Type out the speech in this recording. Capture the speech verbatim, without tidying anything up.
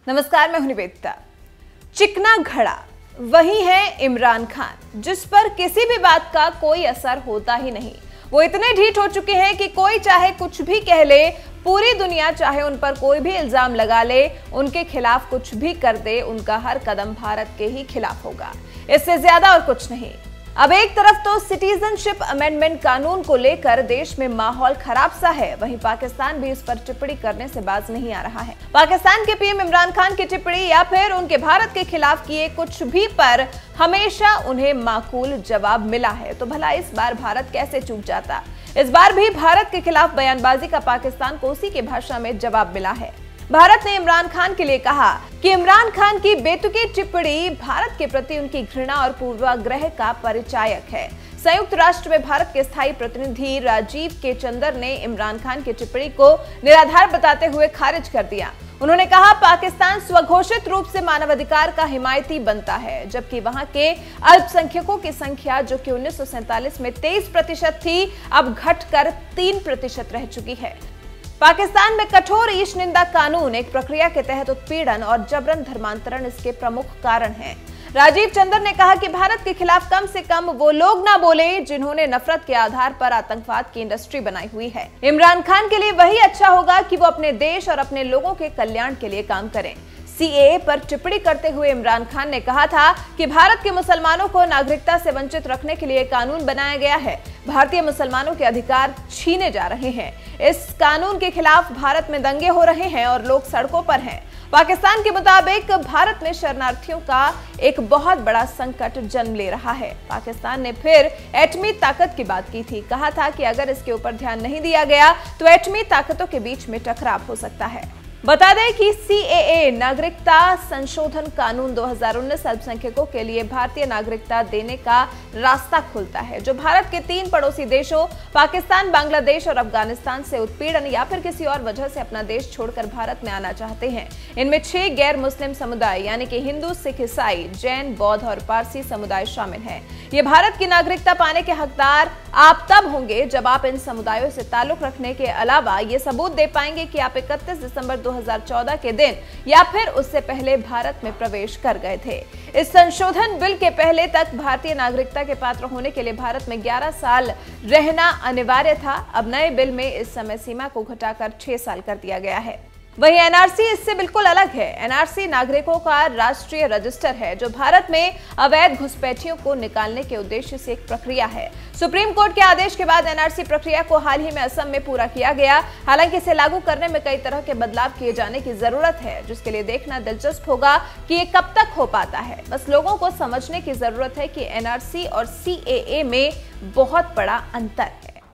नमस्कार, मैं हूं निवेदिता। चिकना घड़ा वही है इमरान खान, जिस पर किसी भी बात का कोई असर होता ही नहीं। वो इतने ढीठ हो चुके हैं कि कोई चाहे कुछ भी कह ले, पूरी दुनिया चाहे उन पर कोई भी इल्जाम लगा ले, उनके खिलाफ कुछ भी कर दे, उनका हर कदम भारत के ही खिलाफ होगा। इससे ज्यादा और कुछ नहीं। अब एक तरफ तो सिटीजनशिप अमेंडमेंट कानून को लेकर देश में माहौल खराब सा है, वहीं पाकिस्तान भी इस पर टिप्पणी करने से बाज नहीं आ रहा है। पाकिस्तान के पीएम इमरान खान की टिप्पणी या फिर उनके भारत के खिलाफ किए कुछ भी पर हमेशा उन्हें माकूल जवाब मिला है। तो भला इस बार भारत कैसे चूक जाता? इस बार भी भारत के खिलाफ बयानबाजी का पाकिस्तान को उसी की भाषा में जवाब मिला है। भारत ने इमरान खान के लिए कहा कि इमरान खान की बेतुकी टिप्पणी भारत के प्रति उनकी घृणा और पूर्वाग्रह का परिचायक है। संयुक्त राष्ट्र में भारत के स्थायी प्रतिनिधि राजीव के चंदर ने इमरान खान की टिप्पणी को निराधार बताते हुए खारिज कर दिया। उन्होंने कहा, पाकिस्तान स्वघोषित रूप से मानवाधिकार का हिमायती बनता है, जबकि वहां के अल्पसंख्यकों की संख्या जो कि उन्नीस सौ सैंतालीस में तेईस प्रतिशत थी, अब घटकर तीन प्रतिशत रह चुकी है। पाकिस्तान में कठोर ईश निंदा कानून एक प्रक्रिया के तहत उत्पीड़न और जबरन धर्मांतरण इसके प्रमुख कारण हैं। राजीव चंदर ने कहा कि भारत के खिलाफ कम से कम वो लोग ना बोले जिन्होंने नफरत के आधार पर आतंकवाद की इंडस्ट्री बनाई हुई है। इमरान खान के लिए वही अच्छा होगा कि वो अपने देश और अपने लोगों के कल्याण के लिए काम करें। सीएए पर टिप्पणी करते हुए इमरान खान ने कहा था कि भारत के मुसलमानों को नागरिकता से वंचित रखने के लिए कानून बनाया गया है। भारतीय मुसलमानों के अधिकार छीने जा रहे हैं। इस कानून के खिलाफ भारत में दंगे हो रहे हैं और लोग सड़कों पर हैं। पाकिस्तान के मुताबिक भारत में शरणार्थियों का एक बहुत बड़ा संकट जन्म ले रहा है। पाकिस्तान ने फिर एटमी ताकत की बात की थी। कहा था कि अगर इसके ऊपर ध्यान नहीं दिया गया तो एटमी ताकतों के बीच में टकराव हो सकता है। बता दें कि सीएए नागरिकता संशोधन कानून दो हज़ार उन्नीस अल्पसंख्यकों के लिए भारतीय नागरिकता देने का रास्ता खोलता है, जो भारत के तीन पड़ोसी देशों पाकिस्तान, बांग्लादेश और अफगानिस्तान से उत्पीड़न या फिर किसी और वजह से अपना देश छोड़कर भारत में आना चाहते हैं। इनमें छह गैर मुस्लिम समुदाय यानी कि हिंदू, सिख, ईसाई, जैन, बौद्ध और पारसी समुदाय शामिल हैं। ये भारत की नागरिकता पाने के हकदार आप तब होंगे जब आप इन समुदायों से ताल्लुक रखने के अलावा ये सबूत दे पाएंगे कि आप इकतीस दिसंबर दो हज़ार चौदह के दिन या फिर उससे पहले भारत में प्रवेश कर गए थे। इस संशोधन बिल के पहले तक भारतीय नागरिकता के पात्र होने के लिए भारत में ग्यारह साल रहना अनिवार्य था। अब नए बिल में इस समय सीमा को घटाकर छह साल कर दिया गया है। वहीं एनआरसी इससे बिल्कुल अलग है। एनआरसी नागरिकों का राष्ट्रीय रजिस्टर है, जो भारत में अवैध घुसपैठियों को निकालने के उद्देश्य से एक प्रक्रिया है। सुप्रीम कोर्ट के आदेश के बाद एनआरसी प्रक्रिया को हाल ही में असम में पूरा किया गया। हालांकि इसे लागू करने में कई तरह के बदलाव किए जाने की जरूरत है, जिसके लिए देखना दिलचस्प होगा कि ये कब तक हो पाता है। बस लोगों को समझने की जरूरत है कि एनआरसी और सीएए में बहुत बड़ा अंतर है।